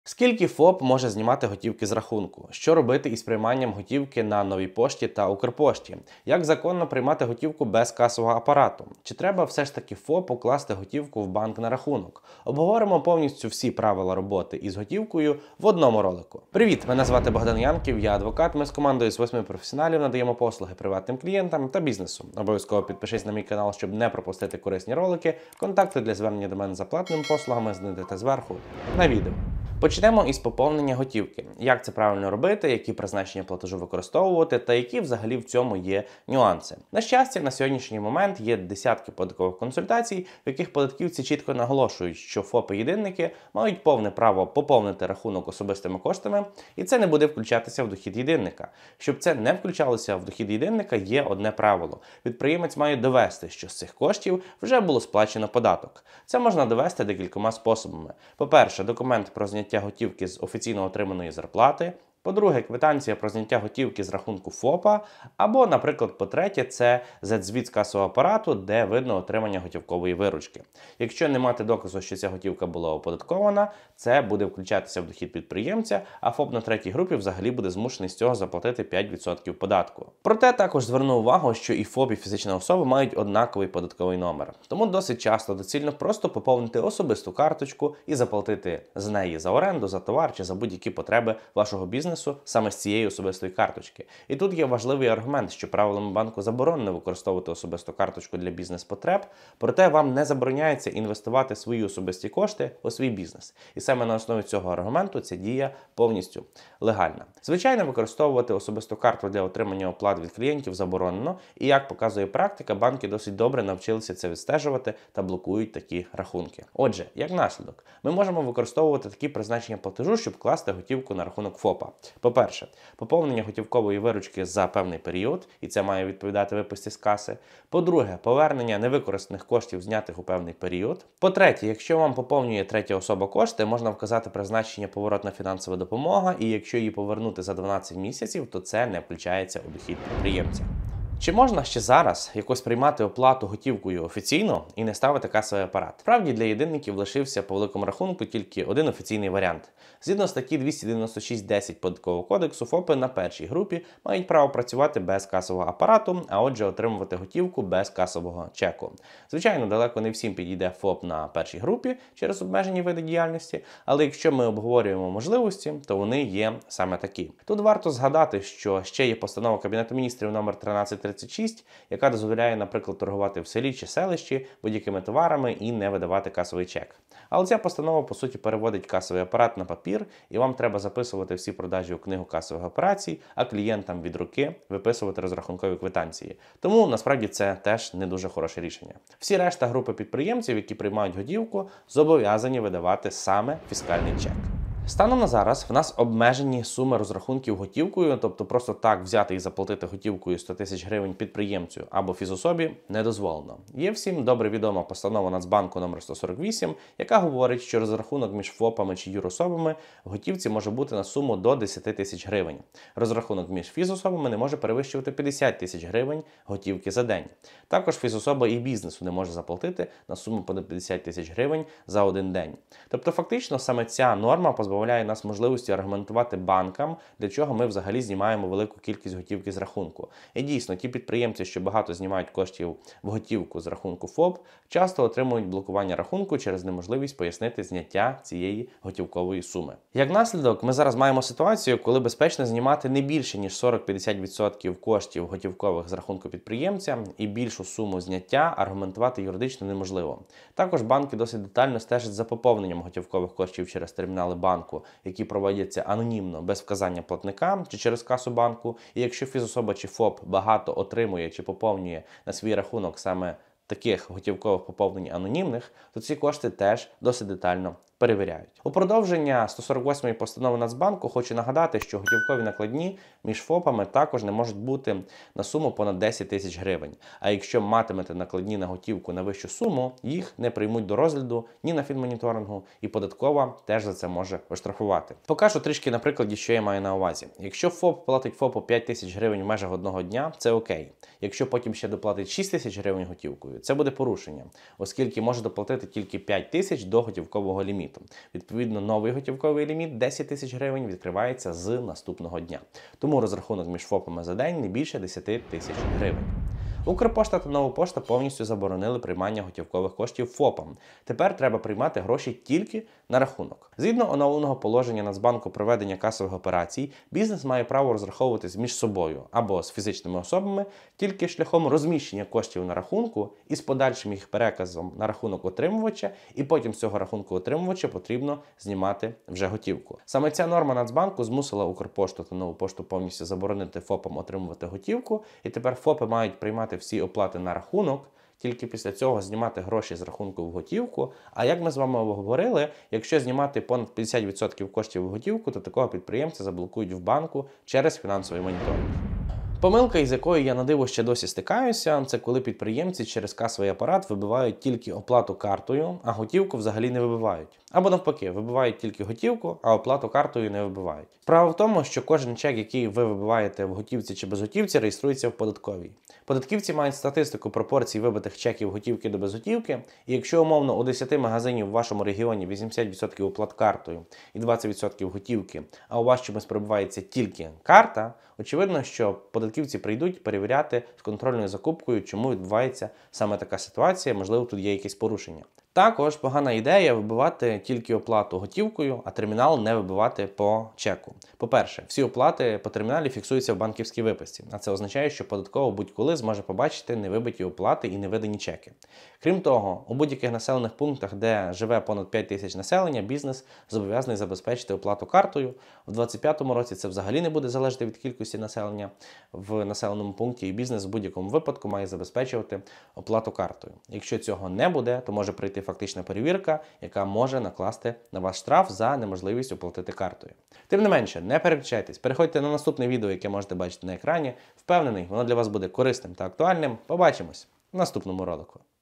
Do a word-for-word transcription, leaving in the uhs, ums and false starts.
Скільки ФОП може знімати готівки з рахунку? Що робити із прийманням готівки на новій пошті та Укрпошті? Як законно приймати готівку без касового апарату? Чи треба все ж таки ФОПу класти готівку в банк на рахунок? Обговоримо повністю всі правила роботи із готівкою в одному ролику. Привіт! Мене звати Богдан Янків, я адвокат. Ми з командою з восьми професіоналів надаємо послуги приватним клієнтам та бізнесу. Обов'язково підпишись на мій канал, щоб не пропустити корисні ролики. Контакти для звернення до мене за платними послугами знайдете зверху на відео. Почнемо із поповнення готівки. Як це правильно робити, які призначення платежу використовувати та які взагалі в цьому є нюанси. На щастя, на сьогоднішній момент є десятки податкових консультацій, в яких податківці чітко наголошують, що ФОПи-єдинники мають повне право поповнити рахунок особистими коштами, і це не буде включатися в дохід єдинника. Щоб це не включалося в дохід єдинника, є одне правило. Підприємець має довести, що з цих коштів вже було сплачено податок. Це можна довести декількома способами. По-перше, документ про зняття готівки з офіційно отриманої зарплати. По-друге, квитанція про зняття готівки з рахунку ФОПа. Або, наприклад, по-третє, це зет-звіт з касового апарату, де видно отримання готівкової виручки. Якщо не мати доказу, що ця готівка була оподаткована, це буде включатися в дохід підприємця, а ФОП на третій групі взагалі буде змушений з цього заплатити п'ять відсотків податку. Проте також зверну увагу, що і ФОП, і фізична особа мають однаковий податковий номер. Тому досить часто доцільно просто поповнити особисту карточку і заплатити з неї за оренду, за товар чи за будь-які потреби вашого бізнесу саме з цієї особистої карточки. І тут є важливий аргумент, що правилами банку заборонено використовувати особисту карточку для бізнес-потреб, проте вам не забороняється інвестувати свої особисті кошти у свій бізнес. І саме на основі цього аргументу ця дія повністю легальна. Звичайно, використовувати особисту карту для отримання оплат від клієнтів заборонено, і як показує практика, банки досить добре навчилися це відстежувати та блокують такі рахунки. Отже, як наслідок, ми можемо використовувати такі призначення платежу, щоб класти готівку на рахунок ФОПа. По-перше, поповнення готівкової виручки за певний період, і це має відповідати виписці з каси. По-друге, повернення невикористаних коштів, знятих у певний період. По-третє, якщо вам поповнює третя особа кошти, можна вказати призначення поворотна фінансова допомога, і якщо її повернути за дванадцять місяців, то це не включається у дохід підприємця. Чи можна ще зараз якось приймати оплату готівкою офіційно і не ставити касовий апарат? Справді, для єдинників лишився по великому рахунку тільки один офіційний варіант. Згідно статті двісті дев'яносто шість десять Податкового кодексу, ФОПи на першій групі мають право працювати без касового апарату, а отже отримувати готівку без касового чеку. Звичайно, далеко не всім підійде ФОП на першій групі через обмежені види діяльності, але якщо ми обговорюємо можливості, то вони є саме такі. Тут варто згадати, що ще є постанова Кабінету міністрів номер тринадцять тридцять шість, яка дозволяє, наприклад, торгувати в селі чи селищі будь-якими товарами і не видавати касовий чек. Але ця постанова, по суті, переводить касовий апарат на папір, і вам треба записувати всі продажі у книгу касових операцій, а клієнтам від руки виписувати розрахункові квитанції. Тому, насправді, це теж не дуже хороше рішення. Всі решта групи підприємців, які приймають готівку, зобов'язані видавати саме фіскальний чек. Станом на зараз в нас обмежені суми розрахунків готівкою, тобто просто так взяти і заплатити готівкою сто тисяч гривень підприємцю або фізособі не дозволено. Є всім добре відома постанова Нацбанку номер сто сорок вісім, яка говорить, що розрахунок між ФОПами чи юрособами в готівці може бути на суму до десять тисяч гривень. Розрахунок між фізособами не може перевищувати п'ятдесят тисяч гривень готівки за день. Також фізособа і бізнесу не може заплатити на суму понад п'ятдесят тисяч гривень за один день. Тобто фактично саме ця норма позбавляє нас можливості аргументувати банкам, для чого ми взагалі знімаємо велику кількість готівки з рахунку. І дійсно, ті підприємці, що багато знімають коштів в готівку з рахунку ФОП, часто отримують блокування рахунку через неможливість пояснити зняття цієї готівкової суми. Як наслідок, ми зараз маємо ситуацію, коли безпечно знімати не більше, ніж сорок-п'ятдесят відсотків коштів готівкових з рахунку підприємця, і більшу суму зняття аргументувати юридично неможливо. Також банки досить детально стежать за поповненням готівкових коштів через термінали банку, які проводяться анонімно, без вказання платника чи через касу банку. І якщо фізособа чи ФОП багато отримує чи поповнює на свій рахунок саме таких готівкових поповнень анонімних, то ці кошти теж досить детально перевіряють. У продовження сто сорок восьмої постанови Нацбанку хочу нагадати, що готівкові накладні між ФОПами також не можуть бути на суму понад десять тисяч гривень. А якщо матимете накладні на готівку на вищу суму, їх не приймуть до розгляду ні на фінмоніторингу, і податкова теж за це може оштрафувати. Покажу трішки на прикладі, що я маю на увазі. Якщо ФОП платить ФОПу п'ять тисяч гривень в межах одного дня, це окей. Якщо потім ще доплатить шість тисяч гривень готівкою, це буде порушення, оскільки може доплатити тільки п'ять тисяч до готівкового ліміту. лімітом. Відповідно, новий готівковий ліміт десять тисяч гривень відкривається з наступного дня. Тому розрахунок між ФОПами за день не більше десять тисяч гривень. Укрпошта та Нова пошта повністю заборонили приймання готівкових коштів ФОПам. Тепер треба приймати гроші тільки на рахунок. Згідно оновленого положення Нацбанку про ведення касових операцій, бізнес має право розраховуватись між собою або з фізичними особами тільки шляхом розміщення коштів на рахунку і з подальшим їх переказом на рахунок отримувача, і потім з цього рахунку отримувача потрібно знімати вже готівку. Саме ця норма Нацбанку змусила Укрпошту та Нову пошту повністю заборонити ФОПам отримувати готівку, і тепер ФОПи мають приймати всі оплати на рахунок, тільки після цього знімати гроші з рахунку в готівку. А як ми з вами говорили, якщо знімати понад п'ятдесят відсотків коштів в готівку, то такого підприємця заблокують в банку через фінансовий моніторинг. Помилка, із якою я на диво ще досі стикаюся, це коли підприємці через касовий апарат вибивають тільки оплату картою, а готівку взагалі не вибивають. Або навпаки, вибивають тільки готівку, а оплату картою не вибивають. Справа в тому, що кожен чек, який ви вибиваєте в готівці чи безготівці, реєструється в податковій. Податківці мають статистику пропорцій вибитих чеків готівки до безготівки, і якщо умовно у десяти магазинів в вашому регіоні вісімдесят відсотків оплат картою і двадцять відсотків готівки, а у вас чомусь перебувається тільки карта, очевидно, що податківці прийдуть перевіряти з контрольною закупкою, чому відбувається саме така ситуація, можливо, тут є якісь порушення. Також погана ідея вибивати тільки оплату готівкою, а термінал не вибивати по чеку. По-перше, всі оплати по терміналі фіксуються в банківській виписці, а це означає, що податково будь-коли зможе побачити невибиті оплати і невидані чеки. Крім того, у будь-яких населених пунктах, де живе понад п'ять тисяч населення, бізнес зобов'язаний забезпечити оплату картою. У двадцять п'ятому році це взагалі не буде залежати від кількості населення в населеному пункті, і бізнес в будь-якому випадку має забезпечувати оплату картою. Якщо цього не буде, то може прийти фактична перевірка, яка може накласти на вас штраф за неможливість оплатити картою. Тим не менше, не переключайтесь, переходьте на наступне відео, яке можете бачити на екрані. Впевнений, воно для вас буде корисним та актуальним. Побачимось в наступному ролику.